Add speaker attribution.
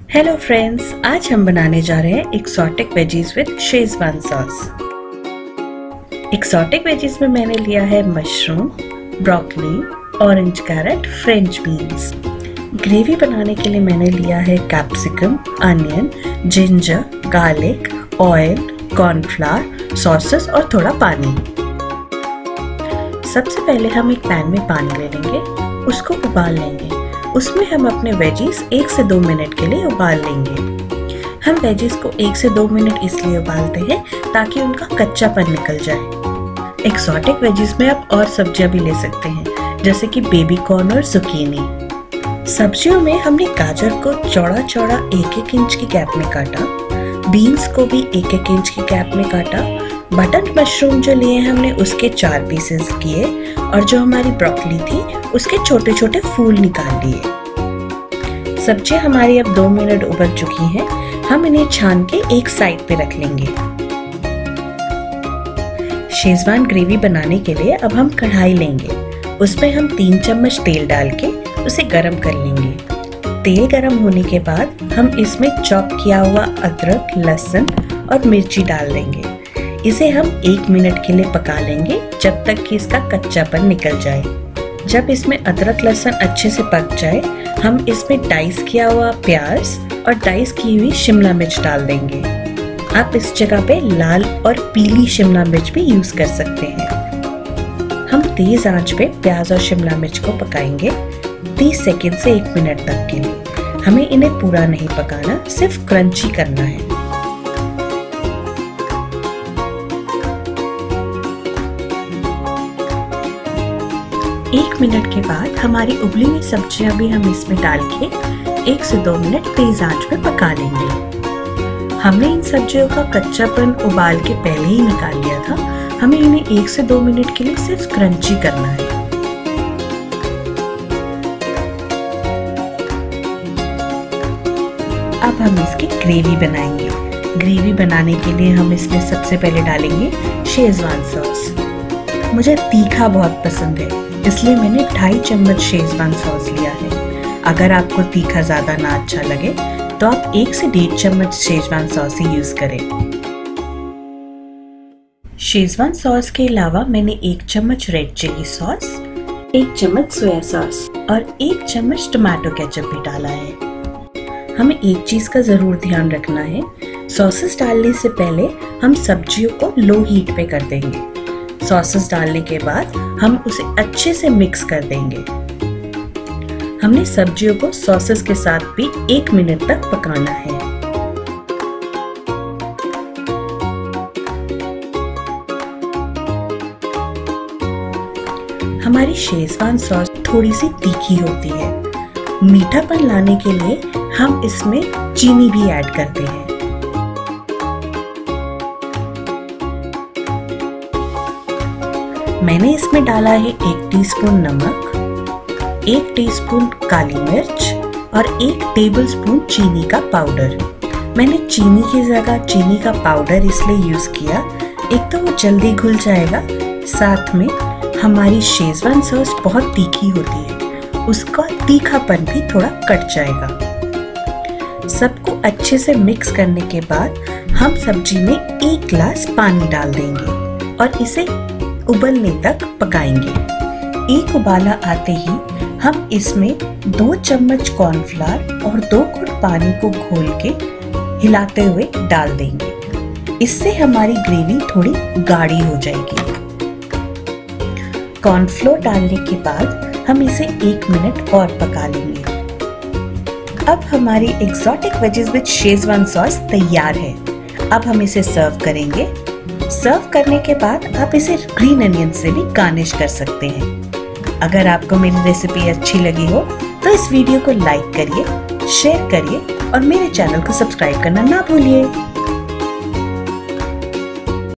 Speaker 1: Hello friends, आज हम बनाने जा रहे हैं exotic veggies with schezwan sauce. Exotic veggies में मैंने लिया है mushroom, broccoli, orange carrot, French beans. Gravy बनाने के लिए मैंने लिया है capsicum, onion, ginger, garlic, oil, cornflour, sauces और थोड़ा पानी। सबसे पहले हम एक पैन में पानी ले लेंगे, उसको उबाल लेंगे। उसमें हम अपने वेजीज 1 से 2 मिनट के लिए उबाल लेंगे। हम वेजीज को 1 से 2 मिनट इसलिए उबालते हैं ताकि उनका कच्चापन निकल जाए। एक्सोटिक वेजीज में आप और सब्जियां भी ले सकते हैं, जैसे कि बेबी कॉर्न और जुकीनी। सब्जियों में हमने गाजर को चौड़ा चौड़ा 1-1 इंच की गैप में काटा, बीन्स को भी 1-1 इंच की गैप में काटा। बटन मशरूम जो लिए हमने उसके 4 पीसेस किए और जो हमारी ब्रोकली थी उसके छोटे छोटे फूल निकाल लिए। सब्जियां हमारी अब 2 मिनट उबल चुकी हैं। हम इन्हें छान के एक साइड पे रख लेंगे। शेजवान ग्रेवी बनाने के लिए अब हम कढ़ाई लेंगे। उसमें हम 3 चम्मच तेल डाल के उसे गरम कर लेंगे। तेल गरम होने के बाद हम इसमें चॉप किया हुआ अदरक, लहसुन और मिर्ची डाल देंगे। इसे हम 1 मिनट के लिए पका लेंगे, जब तक कि इसका कच्चापन निकल जाए। जब इसमें अदरक लहसुन अच्छे से पक जाए, हम इसमें डाइस किया हुआ प्याज और डाइस की हुई शिमला मिर्च डाल देंगे। आप इस जगह पे लाल और पीली शिमला मिर्च भी यूज कर सकते हैं। हम तेज आंच पे प्याज और शिमला मिर्च को पकाएंगे 30 सेकंड से 1 मिनट तक के लिए। हमें इन्हें पूरा नहीं पकाना, सिर्फ क्रंची करना है। 1 मिनट के बाद हमारी उबली हुई सब्जियां भी हम इसमें डाल के 1 से 2 मिनट तेज आंच पे पका लेंगे। हमने इन सब्जियों का कच्चापन उबाल के पहले ही निकाल लिया था। हमें इन्हें 1 से 2 मिनट के लिए सिर्फ क्रंची करना है। अब हम इसकी ग्रेवी बनाएंगे। ग्रेवी बनाने के लिए हम इसमें सबसे पहले डालेंगे शेजवान सॉस। मुझे तीखा बहुत पसंद है, इसलिए मैंने 2.5 चम्मच शेजवान सॉस लिया है। अगर आपको तीखा ज़्यादा ना अच्छा लगे तो आप 1 से 1.5 चम्मच शेजवान सॉस ही यूज करें। शेजवान सॉस के अलावा मैंने 1 चम्मच रेड चिली सॉस, 1 चम्मच सोया सॉस और 1 चम्मच टमाटो केचप भी डाला है। हमें एक चीज का जरूर ध्यान रखना है, सॉसेस डालने से पहले हम सब्जियों को लो हीट पे कर देंगे। सॉसेस डालने के बाद हम उसे अच्छे से मिक्स कर देंगे। हमने सब्जियों को सॉसेस के साथ भी 1 मिनट तक पकाना है। हमारी शेजवान सॉस थोड़ी सी तीखी होती है। मीठापन लाने के लिए हम इसमें चीनी भी ऐड करते हैं। मैंने इसमें डाला है 1 टीस्पून नमक, 1 टीस्पून काली मिर्च और 1 टेबलस्पून चीनी का पाउडर। मैंने चीनी की जगह चीनी का पाउडर इसलिए यूज किया, एक तो वो जल्दी घुल जाएगा, साथ में हमारी शेजवान सॉस बहुत तीखी होती है, उसका तीखापन भी थोड़ा कट जाएगा। सबको अच्छे से मिक्स करने के बाद हम सब्जी में 1 गिलास पानी डाल देंगे और इसे उबलने तक पकाएंगे। एक उबाला आते ही हम इसमें 2 चम्मच कॉर्नफ्लावर और 2 घुट पानी को घोल के हिलाते हुए डाल देंगे। इससे हमारी ग्रेवी थोड़ी गाढ़ी हो जाएगी। कॉर्नफ्लोर डालने के बाद हम इसे 1 मिनट और पका लेंगे। अब हमारी exotic veggies with schezwan sauce तैयार है। अब हम इसे सर्व करेंगे। सर्व करने के बाद आप इसे ग्रीन अनियन से भी गार्निश कर सकते हैं। अगर आपको मेरी रेसिपी अच्छी लगी हो तो इस वीडियो को लाइक करिए, शेयर करिए और मेरे चैनल को सब्सक्राइब करना ना भूलिए।